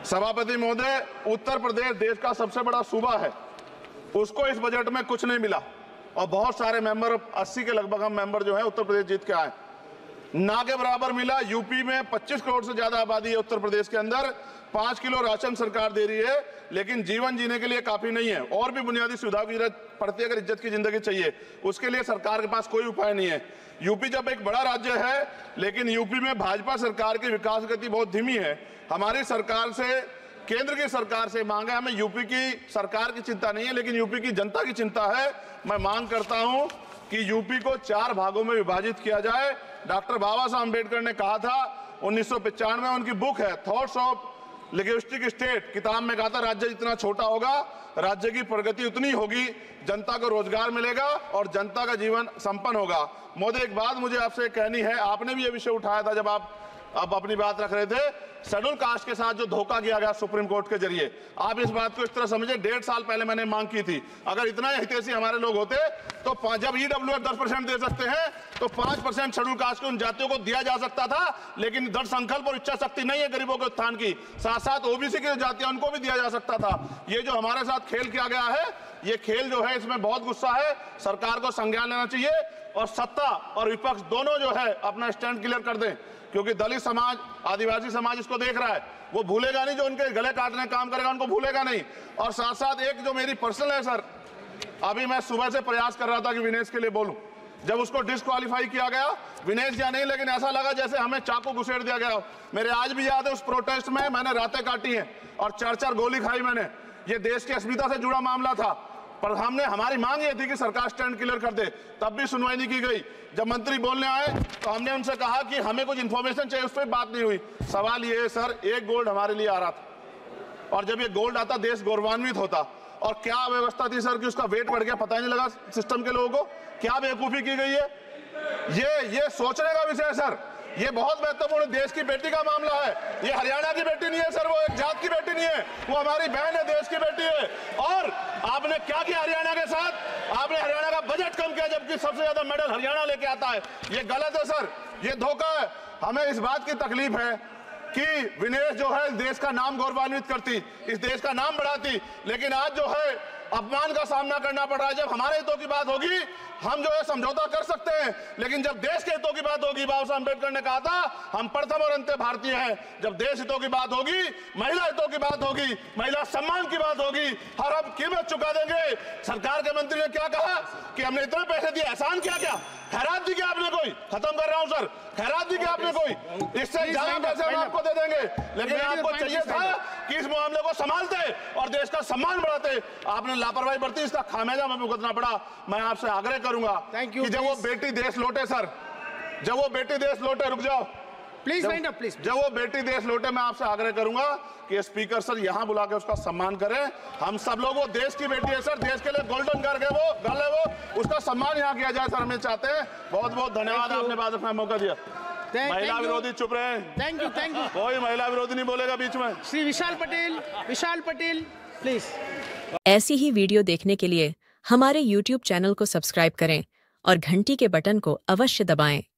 सभापति महोदय, उत्तर प्रदेश देश का सबसे बड़ा सूबा है, उसको इस बजट में कुछ नहीं मिला और बहुत सारे मेंबर, 80 के लगभग हम मेंबर जो है उत्तर प्रदेश जीत के आए, ना के बराबर मिला। यूपी में 25 करोड़ से ज्यादा आबादी है उत्तर प्रदेश के अंदर, 5 किलो राशन सरकार दे रही है, लेकिन जीवन जीने के लिए काफी नहीं है। और भी बुनियादी सुविधाओं की जरूरत पड़ती है। अगर इज्जत की जिंदगी चाहिए, उसके लिए सरकार के पास कोई उपाय नहीं है। यूपी जब एक बड़ा राज्य है, लेकिन यूपी में भाजपा सरकार की विकास गति बहुत धीमी है। हमारी सरकार से, केंद्र की सरकार से मांग है, हमें यूपी की सरकार की चिंता नहीं है, लेकिन यूपी की जनता की चिंता है। मैं मांग करता हूं कि यूपी को 4 भागों में विभाजित किया जाए। डॉक्टर बाबा साहब अम्बेडकर ने कहा था 1995 में, उनकी बुक है थॉट्स ऑफ लिंग्विस्टिक स्टेट, किताब में कहा था राज्य जितना छोटा होगा, राज्य की प्रगति उतनी होगी, जनता को रोजगार मिलेगा और जनता का जीवन संपन्न होगा। मोदी, एक बात मुझे आपसे कहनी है, आपने भी ये विषय उठाया था जब आप अपनी बात रख रहे थे, शेड्यूल कास्ट के साथ जो धोखा किया गया सुप्रीम कोर्ट के जरिए, आप इस बात को इस तरह समझे, 1.5 साल पहले मैंने मांग की थी, अगर इतना हितैषी हमारे लोग होते तो जब ईडब्ल्यूएस 10% दे सकते हैं तो 5% शेड्यूल कास्ट के उन जातियों को दिया जा सकता था, लेकिन दृढ़ संकल्प और इच्छा शक्ति नहीं है गरीबों के उत्थान की। साथ साथ ओबीसी की जातियां, उनको भी दिया जा सकता था। ये जो हमारे साथ खेल किया गया है, ये खेल जो है, इसमें बहुत गुस्सा है, सरकार को संज्ञान लेना चाहिए और सत्ता और विपक्ष दोनों जो है अपना स्टैंड क्लियर कर दें, क्योंकि दलित समाज, आदिवासी समाज इसको देख रहा है, वो भूलेगा नहीं, जो उनके गले काटने का काम करेगा उनको भूलेगा नहीं। और साथ साथ एक जो मेरी पर्सनल है सर, अभी मैं सुबह से प्रयास कर रहा था कि विनेश के लिए बोलूं, जब उसको डिस्क्वालीफाई किया गया, विनेश या नहीं, लेकिन ऐसा लगा जैसे हमें चाकू घुसेड़ दिया गया। मेरे आज भी याद है, उस प्रोटेस्ट में मैंने रातें काटी हैं और 4-4 गोली खाई मैंने। ये देश की अस्मिता से जुड़ा मामला था, पर हमारी मांग ये थी कि सरकार स्टैंड क्लियर कर दे, तब भी सुनवाई नहीं की गई। जब मंत्री बोलने आए तो हमने उनसे कहा कि हमें कुछ इंफॉर्मेशन चाहिए, उस पर बात नहीं हुई। सवाल ये है सर, 1 गोल्ड हमारे लिए आ रहा था और जब ये गोल्ड आता देश गौरवान्वित होता, और क्या व्यवस्था थी सर कि उसका वेट बढ़ गया, पता ही नहीं लगा सिस्टम के लोगों को। क्या बेवकूफी की गई है, ये सोचने का विषय है सर। ये बहुत महत्वपूर्ण, देश की बेटी का मामला है। ये हरियाणा की बेटी नहीं है सर, वो एक जात की बेटी नहीं है, वो हमारी बहन है, देश की बेटी है। और आपने क्या किया हरियाणा के साथ? आपने हरियाणा का बजट कम किया, जबकि सबसे ज्यादा मेडल हरियाणा लेके आता है। ये गलत है सर, ये धोखा है। हमें इस बात की तकलीफ है कि विनेश जो है देश का नाम गौरवान्वित करती, इस देश का नाम बढ़ाती, लेकिन आज जो है अपमान का सामना करना पड़ रहा है। जब हमारे हितों की बात होगी, हम जो है समझौता कर सकते हैं, लेकिन जब देश के हितों की बात होगी, बाबा साहब अम्बेडकर ने कहा था हम प्रथम और अंत्य भारतीय हैं। जब देश हितों की बात होगी, महिला हितों की बात होगी, महिला सम्मान की बात होगी, हर हम कीमत चुका देंगे। सरकार के मंत्री ने क्या कहा कि हमने इतने पैसे दिए, एहसान किया क्या? खैरात दी क्या आपने कोई? खत्म कर रहा हूं सर, खैरात दी क्या आपने कोई? इससे ज्यादा पैसे हम आपको दे देंगे, लेकिन आपको चाहिए था कि इस मामले को संभालते और देश का सम्मान बढ़ाते। आपने लापरवाही बरती, इसका खामियाजा हमें भुगतना पड़ा। मैं आपसे आग्रह करूंगा कि जब वो बेटी देश लौटे सर, जब वो बेटी देश लौटे, रुक जाओ प्लीज, प्लीज, जब वो बेटी देश लौटे, मैं आपसे आग्रह करूंगा कि स्पीकर सर यहां बुला के उसका सम्मान करें। हम सब लोग, वो देश की बेटी है सर, देश के लिए गोल्डन गर्ल है वो, गर्ल है वो, उसका सम्मान यहां किया जाए सर, हमें चाहते हैं। बहुत बहुत धन्यवाद, आपने बात रखने का मौका दिया। महिला विरोधी चुप रहे। Thank you, thank you. कोई महिला विरोधी नहीं बोलेगा बीच में। श्री विशाल पटेल प्लीज। ऐसी ही वीडियो देखने के लिए हमारे YouTube चैनल को सब्सक्राइब करें और घंटी के बटन को अवश्य दबाएं।